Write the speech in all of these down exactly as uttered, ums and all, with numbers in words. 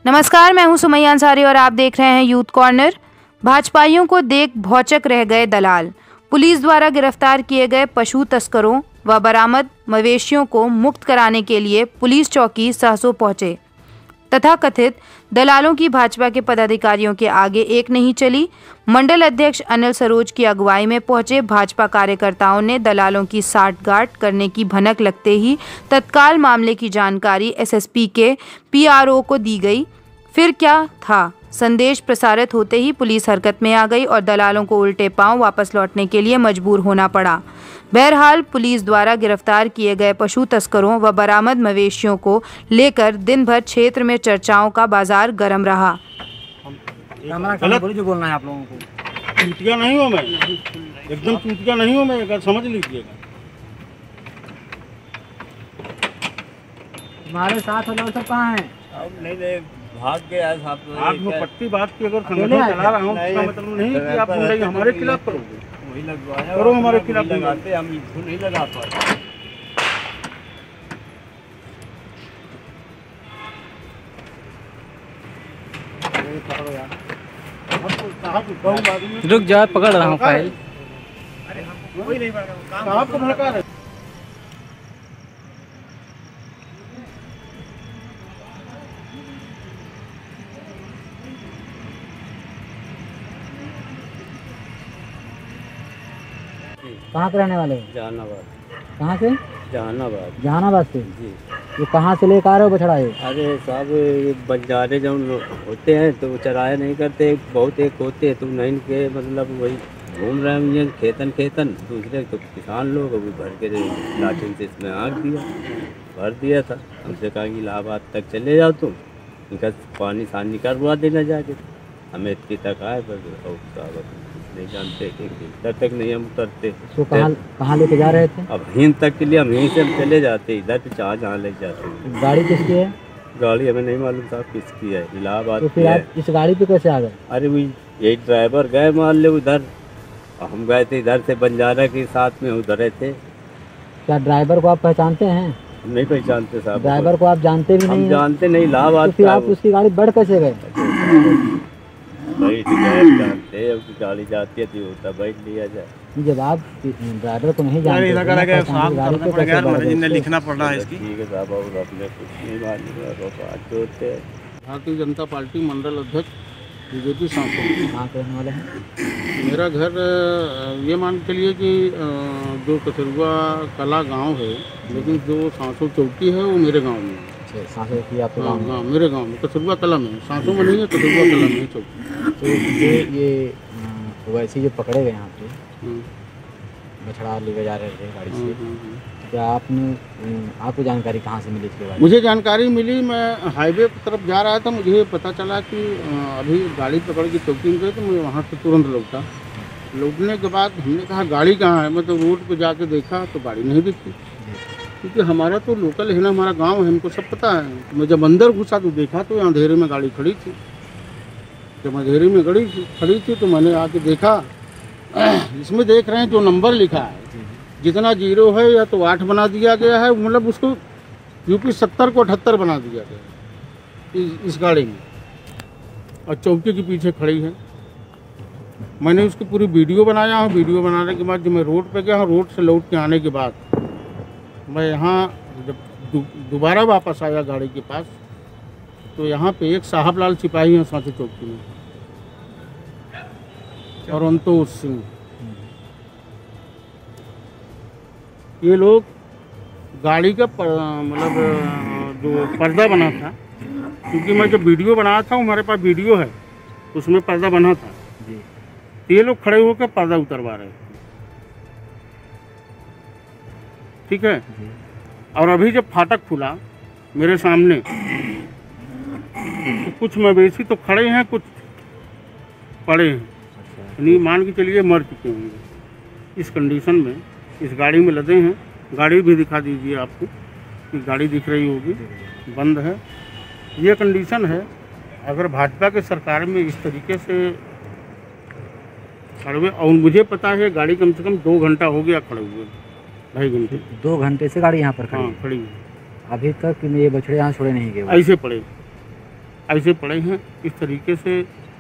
नमस्कार, मैं हूं सुमैया अंसारी और आप देख रहे हैं यूथ कॉर्नर। भाजपाइयों को देख भौचक रह गए दलाल। पुलिस द्वारा गिरफ्तार किए गए पशु तस्करों व बरामद मवेशियों को मुक्त कराने के लिए पुलिस चौकी सहसों पहुंचे। तथाकथित दलालों की भाजपा के पदाधिकारियों के आगे एक नहीं चली। मंडल अध्यक्ष अनिल सरोज की अगुवाई में पहुंचे भाजपा कार्यकर्ताओं ने दलालों की साठगांठ करने की भनक लगते ही तत्काल मामले की जानकारी एसएसपी के पीआरओ को दी गई। फिर क्या था, संदेश प्रसारित होते ही पुलिस हरकत में आ गई और दलालों को उल्टे पांव वापस लौटने के लिए मजबूर होना पड़ा। बहरहाल पुलिस द्वारा गिरफ्तार किए गए पशु तस्करों व बरामद मवेशियों को लेकर दिन भर क्षेत्र में चर्चाओं का बाजार गर्म रहा। जो बोलना है आप लोगों को, चूतिया नहीं हूँ मैं, एकदम चूतिया नहीं हूँ मैं, अगर समझ लीजिएगा। हमारे साथ वाले सब कहाँ हैं? अब नहीं नहीं भाग गया साहब। आप में पट्टी बात की अगर संगठन चला रहा हूँ इसका मतलब नहीं कि आप गुंडाई हमारे खिलाफ करोगे। वही लगवाया करो हमारे खिलाफ लगाते, हम इसको नहीं लगा पाते। रुक जा, पकड़ रहा हूँ फाइल। कोई नहीं साहब को भड़का रहे। कहाँ के रहने वाले हो? जहानाबाद। कहाँ से? जहानाबाद। जहानाबाद से? जी। ये कहाँ से लेकर आ रहे हो बछड़ा ये? अरे साहब, ये बंजारे जब लोग होते हैं तो वो चराया नहीं करते, बहुत एक होते हैं तो नहीं के मतलब वही घूम रहे हैं ये खेतन खेतन। दूसरे तो किसान लोग अभी भर के लाठिन से इसमें आग दिया, भर दिया था। हमसे कहा कि इलाहाबाद तक चले जाओ तुम, इनका पानी सानी करवा देना जाके। हमें इतनी तक आए पर नहीं जानते कि इधर तक नहीं हम उतरते। तो कहाँ कहाँ लेके जा रहे थे? अब हिंद तक के लिए हम यहीं से हम चले जाते, इधर पे चाह जहाँ ले जाते। गाड़ी किसकी है? गाड़ी हमें नहीं मालूम साहब किसकी है, इलाहाबाद तो फिर आप इस गाड़ी पे कैसे आ गए? अरे वही यही ड्राइवर गए मान ले उधर, हम गए थे इधर से बंजारा के साथ में उधर थे। क्या ड्राइवर को आप पहचानते हैं? नहीं पहचानते साहब। ड्राइवर को आप जानते भी नहीं? हम जानते नहीं, इलाहाबाद। तो फिर आप उसकी गाड़ी बढ़ कैसे गए? बैठ गए, जानते हैं उसकी गाड़ी जाती है तो होता बैठ लिया जाए। जब आप ड्राइवर को नहीं जानते लिखना पड़ रहा है इसकी। ठीक है साहब, और अपने कुछ नहीं मालूम होते हैं। भारतीय जनता पार्टी मंडल अध्यक्ष बीजेपी सांसद। कहाँ के रहने वाले हैं? मेरा घर ये मान के लिए कि जो कचरुआ कला गांव है, लेकिन जो सांसों चौकी है वो मेरे गांव में है। सांसों की आपके हाँ गाँव? हाँ, मेरे गांव में कचरुआ कला में, सांसों में नहीं है, कचरुआ कला में चौकी। तो ये ये वैसे जो पकड़े गए यहाँ पे बछड़ा लेके जा रहे थे गाड़ी से, क्या आपने आपको जानकारी कहाँ से मिली इसके बारे में? मुझे जानकारी मिली, मैं हाईवे की तरफ जा रहा था, मुझे पता चला कि अभी गाड़ी पकड़ के चौकी में गए, तो मैं वहाँ से तुरंत लौटा। लौटने के बाद हमने कहा गाड़ी कहाँ है, मैं तो रोड पर जाके देखा तो गाड़ी नहीं दिखी, क्योंकि हमारा तो लोकल है ना, हमारा गांव है, हमको सब पता है। मैं जब अंदर घुसा तो देखा तो अंधेरे में गाड़ी खड़ी थी। जब अंधेरे में गाड़ी खड़ी थी तो मैंने आके देखा, इसमें देख रहे हैं जो नंबर लिखा है, जितना जीरो है या तो आठ बना दिया गया है, मतलब उसको यूपी सत्तर को अठहत्तर बना दिया गया इस, इस गाड़ी में, और चौकी के पीछे खड़ी है। मैंने उसकी पूरी वीडियो बनाया हूँ। वीडियो बनाने के बाद जब मैं रोड पे गया, रोड से लौट के आने के बाद मैं यहाँ जब दोबारा वापस आया गाड़ी के पास, तो यहाँ पे एक साहब लाल सिपाही हैं सांची चौकी में, और अंतोष सिंह, ये लोग गाड़ी का मतलब जो पर्दा बना था, क्योंकि मैं जब वीडियो बनाया था हमारे पास वीडियो है, उसमें पर्दा बना था, ये लोग खड़े होकर पर्दा उतरवा रहे थे। ठीक है। और अभी जब फाटक खुला मेरे सामने, तो कुछ मवेशी तो खड़े हैं, कुछ पड़े हैं, यानी मान के चलिए मर चुके होंगे। इस कंडीशन में इस गाड़ी में लदे हैं। गाड़ी भी दिखा दीजिए आपको, कि गाड़ी दिख रही होगी, बंद है। ये कंडीशन है। अगर भाजपा के सरकार में इस तरीके से खड़े हुए, और मुझे पता है गाड़ी कम से कम दो घंटा हो गया खड़े हुए, ढाई घंटे दो घंटे से गाड़ी यहाँ पर खड़ी हाँ है। खड़ी है। अभी तक ये बछड़े यहाँ छोड़े नहीं गए? ऐसे पड़े ऐसे पड़े हैं। इस तरीके से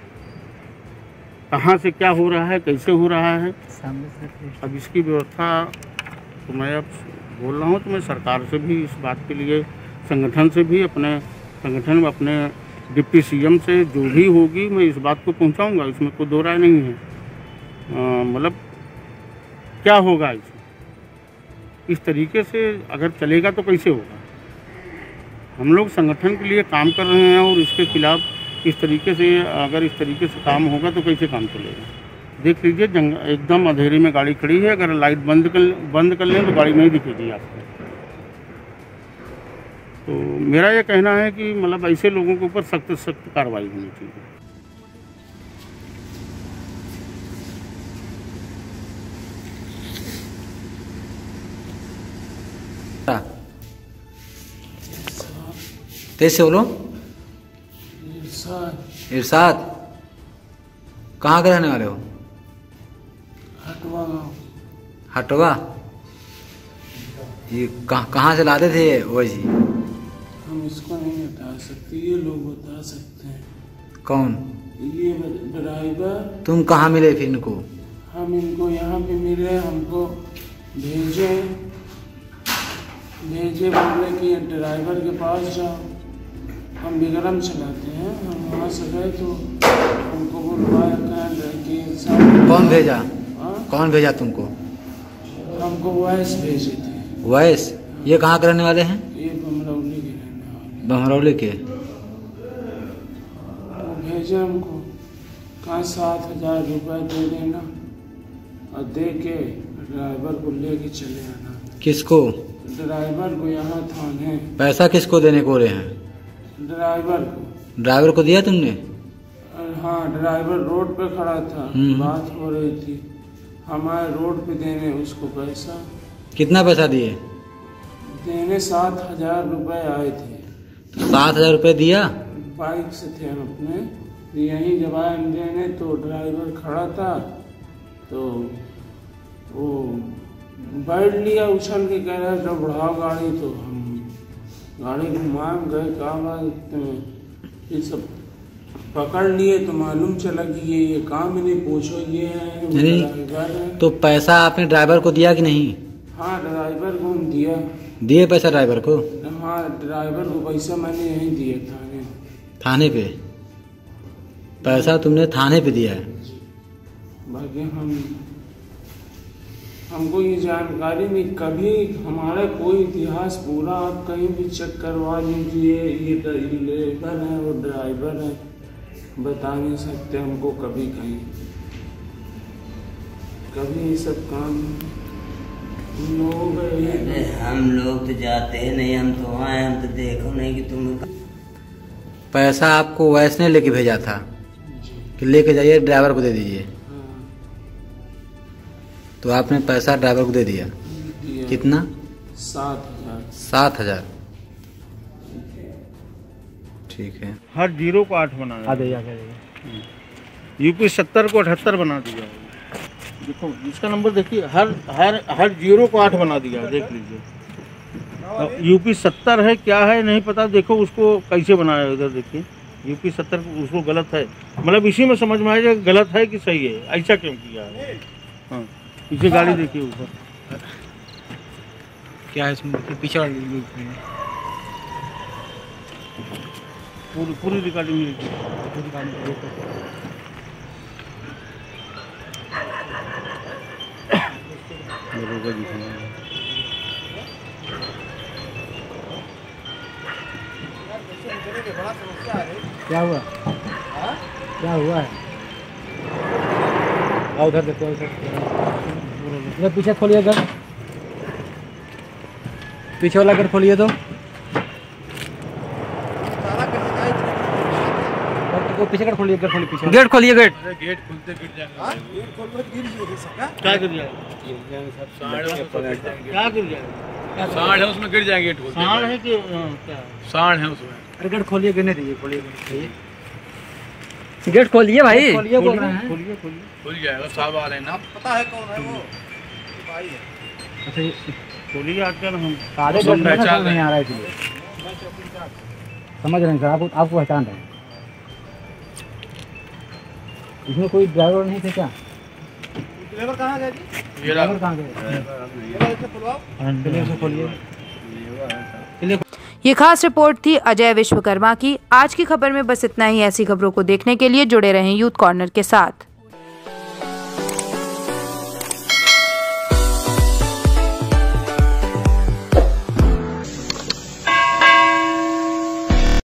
कहाँ से क्या हो रहा है, कैसे हो रहा है, अब इसकी व्यवस्था तो मैं अब बोल रहा हूँ, तो मैं सरकार से भी इस बात के लिए, संगठन से भी, अपने संगठन में अपने डिप्टी सीएम से जो भी होगी मैं इस बात को पहुँचाऊँगा। इसमें कोई दो राय नहीं है। मतलब क्या होगा इसमें, इस तरीके से अगर चलेगा तो कैसे होगा। हम लोग संगठन के लिए काम कर रहे हैं और इसके खिलाफ इस तरीके से अगर इस तरीके से काम होगा तो कैसे काम चलेगा। देख लीजिए जंग एकदम अंधेरे में गाड़ी खड़ी है, अगर लाइट बंद कर बंद कर लें तो गाड़ी नहीं दिखेगी आपको। तो मेरा ये कहना है कि मतलब ऐसे लोगों के ऊपर सख्त सख्त कार्रवाई होनी चाहिए। तेज से बोलो। इरशाद, कहाँ के रहने वाले हो? हटवा गाँव। हटवा, ये कहाँ कहाँ से लाते थे वैसी? हम इसको नहीं बता सकते, ये लोग बता सकते हैं। कौन? ये ड्राइवर। तुम कहाँ मिले फिर इनको? हम इनको यहाँ पे मिले, हमको भेजे भेजे बोले कि ड्राइवर के पास जाओ। हम विक्रम चलाते हैं, हम वहाँ से गए तो हमको बुलवाया कि कौन भेजा? हाँ? कौन भेजा तुमको? हमको वैस भेजे थे। वैस? ये कहाँ के रहने वाले हैं? ये बमरौली के रहने वाले। बमरौली के? तो भेजे हमको, कहाँ सात हजार रुपये दे देना और दे के ड्राइवर को लेके चले आना। किसको? ड्राइवर को, यहाँ थाने। पैसा किसको देने को रहे हैं? ड्राइवर को। ड्राइवर को दिया तुमने? हाँ, ड्राइवर रोड पे खड़ा था, बात हो रही थी, हमारे रोड पे देने उसको पैसा। कितना पैसा दिए? देने सात हजार रुपये आए थे। सात हजार रुपये दिया? बाइक से थे हम अपने, यहीं जब आए हम देने तो ड्राइवर खड़ा था तो वो बैठ लिया, उछल के कह रहा जब बढ़ाओ गाड़ी, तो हम गाड़ी घुमा गए, कहा बात ये सब पकड़ लिए तो मालूम चला कि ये ये काम नहीं, पूछो ये है ड्राइवर है। तो पैसा आपने ड्राइवर को दिया कि नहीं? हाँ, ड्राइवर को हम दिया। दिए पैसा ड्राइवर को? हाँ, ड्राइवर को पैसा मैंने यहीं दिया थाने। थाने पे पैसा तुमने थाने पे दिया है? बाकी हम हमको ये जानकारी नहीं, कभी हमारा कोई इतिहास पूरा आप कहीं भी चेक करवा लीजिए, ये लेबर है वो ड्राइवर है, बता नहीं सकते हमको कभी कहीं कभी ये सब काम लोग। हम लोग तो जाते हैं नहीं, हम तो वहाँ हम तो देखो नहीं कि तुम। पैसा आपको वैसने लेके भेजा था कि लेके जाइए ड्राइवर को दे दीजिए? तो आपने पैसा ड्राइवर को दे दिया, दिया। कितना? सात हजार। सात हजार, ठीक है। हर जीरो को आठ बनाया, यूपी सत्तर को अठहत्तर बना दिया। देखो इसका नंबर देखिए, हर हर हर जीरो को आठ बना दिया, देख लीजिए। यूपी सत्तर है क्या है नहीं पता, देखो उसको कैसे बनाया इधर देखिए। यूपी सत्तर उसको गलत है, मतलब इसी में समझ में आएगा गलत है कि सही है, ऐसा क्यों किया है। हाँ, पीछे गाड़ी देखिए ऊपर क्या है इसमें, पीछे पूरी पूरी रिकॉर्डिंग क्या हुआ? क्या हुआ है? आओ उधर देखो, उधर पीछे खोलिए, घर पीछे वाला घर खोलिए। तो तो पीछे गेट खोलिए, गेट खोलिए, पीछे गेट खोलिए, गेट गेट खुलते गिर जाएगा। गेट खोल कर गिर जाएगा। क्या गिर जाएगा? क्या गिर जाएगा? सांड है उसमें, गिर जाएंगे। गेट खोलते सांड है कि क्या? सांड है उसमें। अरे गेट खोलिए, गिरने दीजिए, खोलिए गेट खोलिए भाई, खोलिए बोल रहे हैं, खोलिए खोलिए, खुल जाएगा। साहब आ रहे हैं ना, पता है कौन है वो भाई है। अच्छा खोलिए आकर, हम सारे लोग पहचान नहीं आ रहा है, इसलिए समझ रहे हैं सर, आप आपको पहचान रहे हैं। इसमें कोई ड्राइवर नहीं थे क्या? ड्राइवर कहाँ गए जी? ड्राइवर कहाँ गए? ये खास रिपोर्ट थी अजय विश्वकर्मा की। आज की खबर में बस इतना ही। ऐसी खबरों को देखने के लिए जुड़े रहें यूथ कॉर्नर के साथ।